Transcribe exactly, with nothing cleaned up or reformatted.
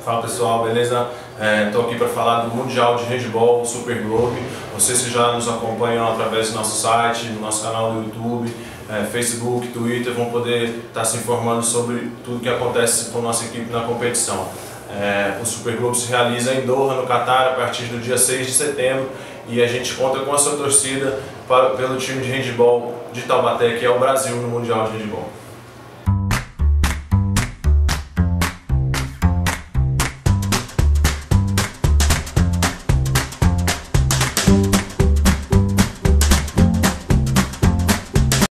Fala pessoal, beleza? Estou é, aqui para falar do Mundial de Handball do Super Globe. Vocês que já nos acompanham através do nosso site, do nosso canal do YouTube, é, Facebook, Twitter, vão poder estar tá se informando sobre tudo que acontece com a nossa equipe na competição. É, o Super Globe se realiza em Doha, no Catar, a partir do dia seis de setembro, e a gente conta com a sua torcida para, pelo time de handball de Taubaté, que é o Brasil no Mundial de Handball.